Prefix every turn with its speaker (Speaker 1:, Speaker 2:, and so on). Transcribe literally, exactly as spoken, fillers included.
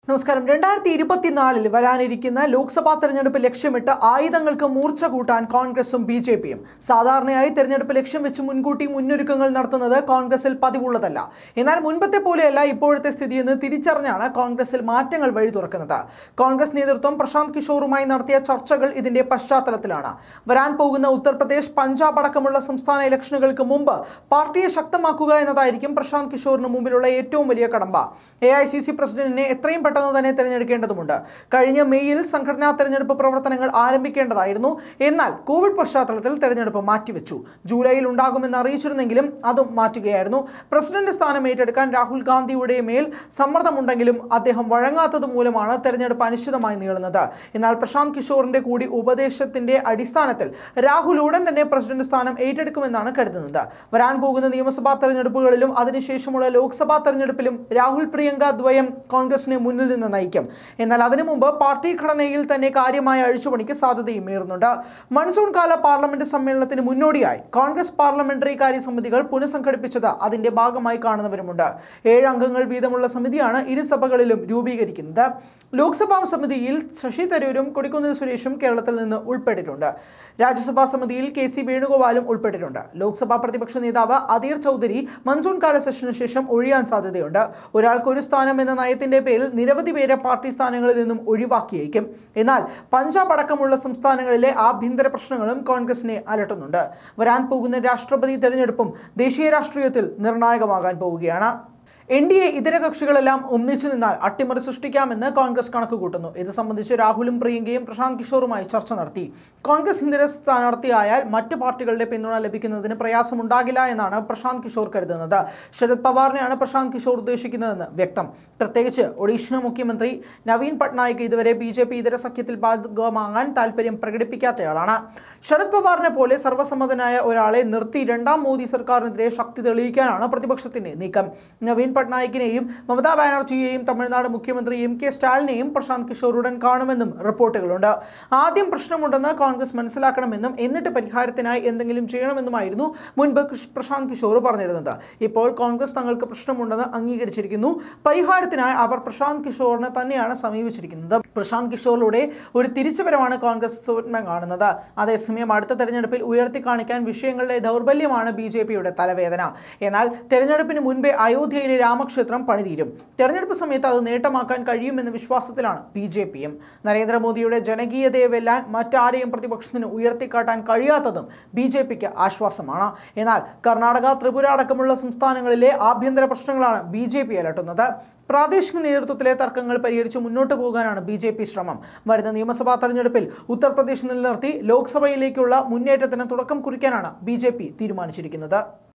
Speaker 1: നമസ്കാരം. രണ്ടായിരത്തി ഇരുപത്തിനാലിൽ വരാനിരിക്കുന്ന ലോക്സഭാ തെരഞ്ഞെടുപ്പ് ലക്ഷ്യമിട്ട് ആയുധങ്ങൾക്ക് മൂർച്ച കൂട്ടാൻ കോൺഗ്രസും ബി ജെ പിയും. സാധാരണയായി തെരഞ്ഞെടുപ്പ് ലക്ഷ്യം വെച്ച് മുൻകൂട്ടി മുന്നൊരുക്കങ്ങൾ നടത്തുന്നത് കോൺഗ്രസിൽ പതിവുള്ളതല്ല. എന്നാൽ മുൻപത്തെ പോലെയല്ല ഇപ്പോഴത്തെ സ്ഥിതിയെന്ന് തിരിച്ചറിഞ്ഞാണ് കോൺഗ്രസിൽ മാറ്റങ്ങൾ വഴി തുറക്കുന്നത്. കോൺഗ്രസ് നേതൃത്വം പ്രശാന്ത് കിഷോറുമായി നടത്തിയ ചർച്ചകൾ ഇതിന്റെ പശ്ചാത്തലത്തിലാണ്. വരാൻ പോകുന്ന ഉത്തർപ്രദേശ്, പഞ്ചാബ് അടക്കമുള്ള സംസ്ഥാന ഇലക്ഷനുകൾക്ക് മുമ്പ് പാർട്ടിയെ ശക്തമാക്കുക എന്നതായിരിക്കും പ്രശാന്ത് കിഷോറിന് മുമ്പിലുള്ള ഏറ്റവും വലിയ കടമ്പ. എ ഐ സി സി പ്രസിഡന്റിനെ എത്രയും തന്നെ തെരഞ്ഞെടുക്കേണ്ടതുണ്ട്. കഴിഞ്ഞ മെയ്യിൽ സംഘടനാ തെരഞ്ഞെടുപ്പ് പ്രവർത്തനങ്ങൾ ആരംഭിക്കേണ്ടതായിരുന്നു. എന്നാൽ കോവിഡ് പശ്ചാത്തലത്തിൽ തെരഞ്ഞെടുപ്പ് മാറ്റിവെച്ചു. ജൂലൈയിൽ ഉണ്ടാകുമെന്ന് അറിയിച്ചിരുന്നെങ്കിലും അതും മാറ്റുകയായിരുന്നു. പ്രസിഡന്റ് സ്ഥാനം ഏറ്റെടുക്കാൻ രാഹുൽ ഗാന്ധിയുടെ മേൽ സമ്മർദ്ദമുണ്ടെങ്കിലും അദ്ദേഹം വഴങ്ങാത്തത് മൂലമാണ് തെരഞ്ഞെടുപ്പ് അനിശ്ചിതമായി നീളുന്നത്. എന്നാൽ പ്രശാന്ത് കിഷോറിന്റെ കൂടി ഉപദേശത്തിന്റെ അടിസ്ഥാനത്തിൽ രാഹുൽ ഉടൻ തന്നെ പ്രസിഡന്റ് സ്ഥാനം ഏറ്റെടുക്കുമെന്നാണ് കരുതുന്നത്. വരാൻ പോകുന്ന നിയമസഭാ തെരഞ്ഞെടുപ്പുകളിലും അതിനുശേഷമുള്ള ലോക്സഭാ തെരഞ്ഞെടുപ്പിലും രാഹുൽ പ്രിയങ്ക ദ്വയം കോൺഗ്രസിനെ മുന്നിൽ നിന്ന് നയിക്കും. എന്നാൽ അതിനു മുമ്പ് പാർട്ടി ഘടനയിൽ തന്നെ കാര്യമായ അഴിച്ചുപണിക്ക് സാധ്യതയും ഏറുന്നുണ്ട്. മൺസൂൺ കാല പാർലമെന്റ് സമ്മേളനത്തിന് മുന്നോടിയായി കോൺഗ്രസ് പാർലമെന്ററി കാര്യ സമിതികൾ പുനഃസംഘടിപ്പിച്ചത് അതിന്റെ ഭാഗമായി കാണുന്നവരുമുണ്ട്. ഏഴ് അംഗങ്ങൾ വീതമുള്ള സമിതിയാണ് ഇരു സഭകളിലും രൂപീകരിക്കുന്നത്. ലോക്സഭാ സമിതിയിൽ ശശി തരൂരും കൊടിക്കുന്നിൽ സുരേഷും കേരളത്തിൽ നിന്ന് ഉൾപ്പെട്ടിട്ടുണ്ട്. രാജ്യസഭാ സമിതിയിൽ കെ സി വേണുഗോപാലും ഉൾപ്പെട്ടിട്ടുണ്ട്. ലോക്സഭാ പ്രതിപക്ഷ നേതാവ് അധീർ ചൗധരി മൺസൂൺ കാല സെഷന് ശേഷം ഒഴിയാൻ സാധ്യതയുണ്ട്. ഒരാൾക്ക് ഒരു സ്ഥാനം എന്ന നയത്തിന്റെ പേരിൽ നിരവധി പേരെ പാർട്ടി സ്ഥാനങ്ങളിൽ നിന്നും ഒഴിവാക്കിയേക്കും. എന്നാൽ പഞ്ചാബ് അടക്കമുള്ള സംസ്ഥാനങ്ങളിലെ ആഭ്യന്തര പ്രശ്നങ്ങളും കോൺഗ്രസിനെ അലട്ടുന്നുണ്ട്. വരാൻ പോകുന്ന രാഷ്ട്രപതി തെരഞ്ഞെടുപ്പും ദേശീയ രാഷ്ട്രീയത്തിൽ നിർണായകമാകാൻ പോവുകയാണ്. എൻ ഡി എ ഇതര കക്ഷികളെല്ലാം ഒന്നിച്ചു നിന്നാൽ അട്ടിമറി സൃഷ്ടിക്കാമെന്ന് കോൺഗ്രസ് കണക്കുകൂട്ടുന്നു. ഇത് സംബന്ധിച്ച് രാഹുലും പ്രിയങ്കയും പ്രശാന്ത് കിഷോറുമായി ചർച്ച നടത്തി. കോൺഗ്രസ് ഇതര സ്ഥാനാർത്ഥിയായാൽ മറ്റ് പാർട്ടികളുടെ പിന്തുണ ലഭിക്കുന്നതിന് പ്രയാസമുണ്ടാകില്ല എന്നാണ് പ്രശാന്ത് കിഷോർ കരുതുന്നത്. ശരത് പവാറിനെയാണ് പ്രശാന്ത് കിഷോർ ഉദ്ദേശിക്കുന്നതെന്ന് വ്യക്തം. പ്രത്യേകിച്ച് ഒഡീഷ മുഖ്യമന്ത്രി നവീൻ പട്നായിക് ഇതുവരെ ബി ജെ പി ഇതര സഖ്യത്തിൽ ഭാഗമാകാൻ താല്പര്യം പ്രകടിപ്പിക്കാത്തയാളാണ്. ശരത് പവാറിനെ പോലെ സർവ്വസമ്മതനായ ഒരാളെ നിർത്തി രണ്ടാം മോദി സർക്കാരിനെതിരെ ശക്തി തെളിയിക്കാനാണ് പ്രതിപക്ഷത്തിന്റെ നീക്കം. നവീൻ പട്നായിക്കിനെയും മമതാ ബാനർജിയെയും തമിഴ്നാട് മുഖ്യമന്ത്രി എം കെ സ്റ്റാലിനെയും പ്രശാന്ത് കിഷോർ ഉടൻ കാണുമെന്നും റിപ്പോർട്ടുകളുണ്ട്. ആദ്യം പ്രശ്നമുണ്ടെന്ന് കോൺഗ്രസ് മനസ്സിലാക്കണമെന്നും എന്നിട്ട് പരിഹാരത്തിനായി എന്തെങ്കിലും ചെയ്യണമെന്നുമായിരുന്നു മുൻപ് പ്രശാന്ത് കിഷോർ പറഞ്ഞിരുന്നത്. ഇപ്പോൾ കോൺഗ്രസ് തങ്ങൾക്ക് പ്രശ്നമുണ്ടെന്ന് അംഗീകരിച്ചിരിക്കുന്നു. പരിഹാരത്തിനായി അവർ പ്രശാന്ത് കിഷോറിനെ തന്നെയാണ് സമീപിച്ചിരിക്കുന്നത്. പ്രശാന്ത് കിഷോറിലൂടെ ഒരു തിരിച്ചുവരവാണ് കോൺഗ്രസ് സ്വപ്നം കാണുന്നത്. അതേസമയം അടുത്ത തെരഞ്ഞെടുപ്പിൽ ഉയർത്തി കാണിക്കാൻ വിഷയങ്ങളുടെ ദൗർബല്യമാണ് ബി ജെ പിയുടെ തലവേദന. എന്നാൽ തെരഞ്ഞെടുപ്പിന് മുൻപേ അയോധ്യയിലെ രാമക്ഷേത്രം പണിതീരും. തെരഞ്ഞെടുപ്പ് സമയത്ത് അത് നേട്ടമാക്കാൻ കഴിയുമെന്ന വിശ്വാസത്തിലാണ് ബി ജെ പിയും. നരേന്ദ്രമോദിയുടെ ജനകീയതയെ വെല്ലാൻ മറ്റാരെയും പ്രതിപക്ഷത്തിന് ഉയർത്തിക്കാട്ടാൻ കഴിയാത്തതും ബി ജെ പിക്ക് ആശ്വാസമാണ്. എന്നാൽ കർണാടക, ത്രിപുര അടക്കമുള്ള സംസ്ഥാനങ്ങളിലെ ആഭ്യന്തര പ്രശ്നങ്ങളാണ് ബി ജെ പി അലട്ടുന്നത്. പ്രാദേശിക നേതൃത്വത്തിലെ തർക്കങ്ങൾ പരിഹരിച്ച് മുന്നോട്ട് പോകാനാണ് ബി ജെ പി ശ്രമം. വരുന്ന നിയമസഭാ തെരഞ്ഞെടുപ്പിൽ ഉത്തർപ്രദേശ് നിലനിർത്തി ലോക്സഭയിലേക്കുള്ള മുന്നേറ്റത്തിന് തുടക്കം കുറിക്കാനാണ് ബി ജെ പി തീരുമാനിച്ചിരിക്കുന്നത്.